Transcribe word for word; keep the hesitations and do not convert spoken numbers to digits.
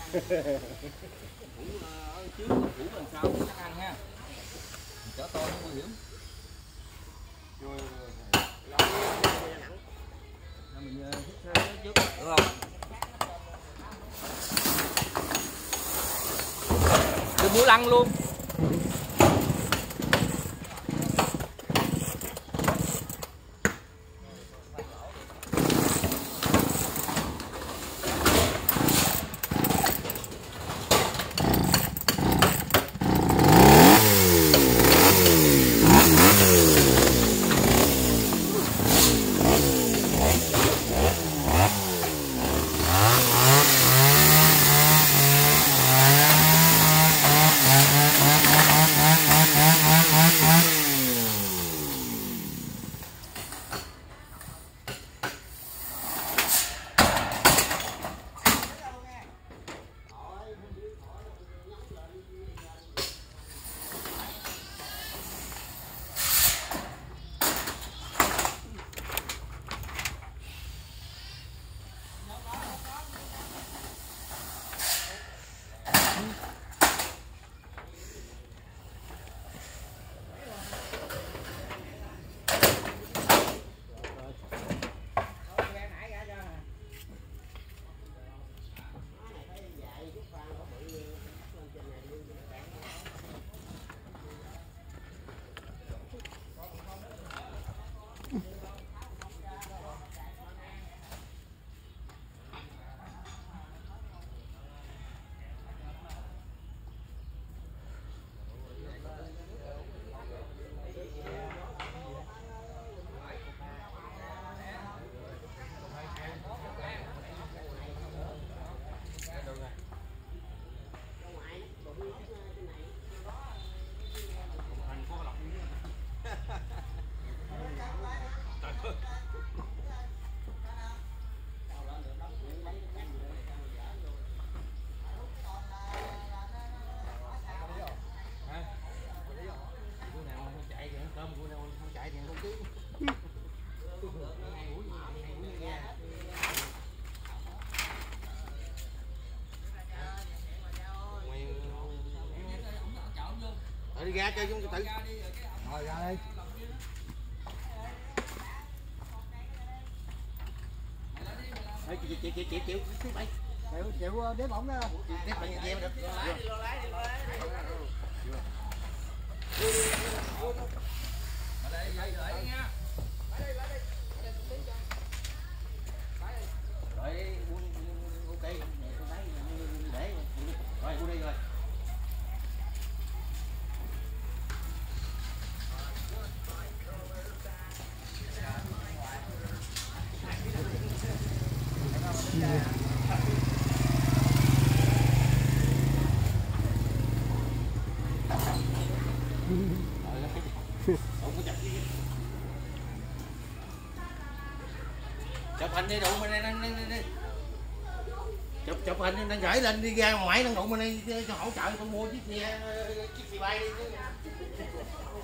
Trước thủ lần sau chắc ăn ha. Chở to nó nguy hiểm. Mình hít trước được không? Đừng mũi lăn luôn. Đi ra chơi chúng tự. Rồi ra đi. Chịu chịu chịu chịu chịu chịu bay. Chịu chịu đếm ổng đó. Tiếp bạn nhà em được. Chụp hình đi đụng bên đây, đi, đi, đi. Chụp chụp hình đang gửi lên đi ra ngoài đang đụng bên đây cho hỗ trợ con mua chiếc xe chiếc xe bay đi.